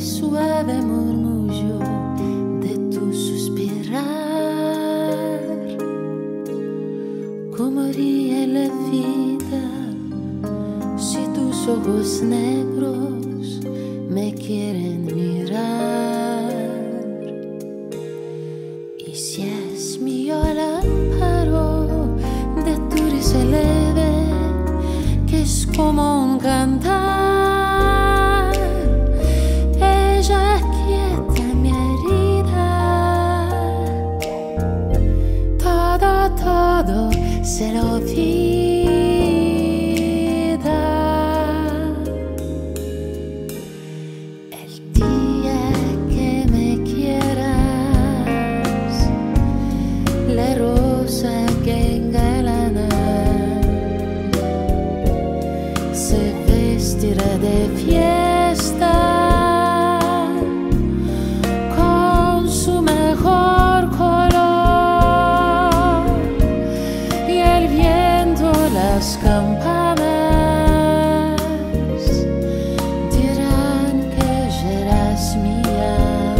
suave murmullo de tu suspirar, como ríe la vida si tus ojos negros me quieren mirar. Y si es mío el amparo de tu risa leve, que es como un cantar, se lo olvida. El día que me quieras, la rosa que engalana se vestirá de fiesta con su mejor color, y el viento, las campanas dirán que ya eras mía,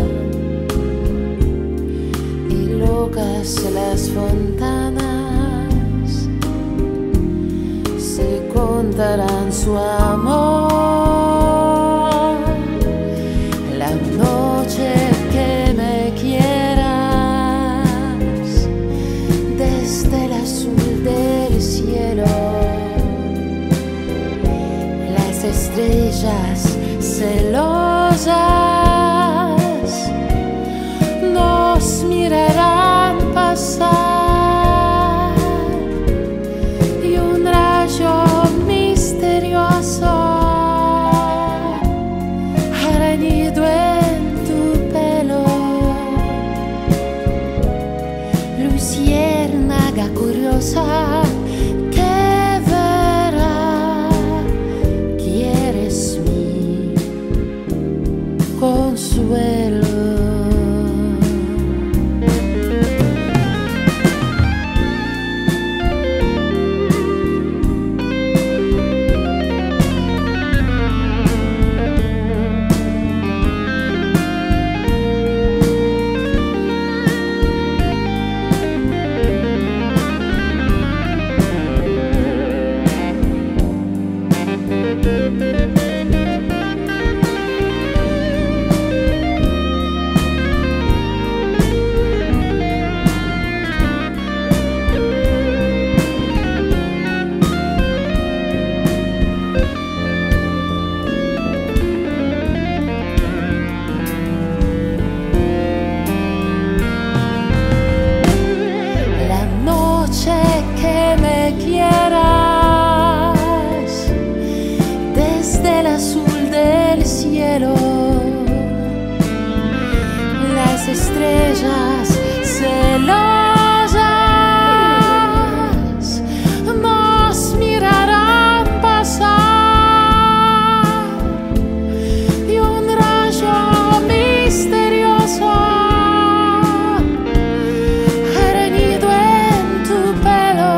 y locas las fontanas se contarán su amor. La noche que me quieras, desde el azul del cielo, las estrellas celosas nos mirarán pasar, y un rayo misterioso hará nido en tu pelo. Luciérnaga curiosa que verá que eres mi consuelo. Las estrellas celosas nos mirarán pasar, y un rayo misterioso hará nido en tu pelo.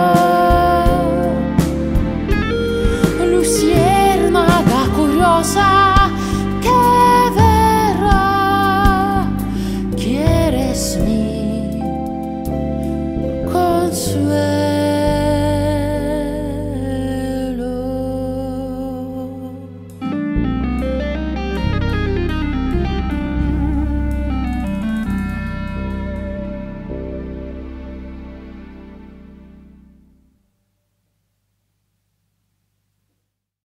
Luciérnaga curiosa que verá que eres mi consuelo.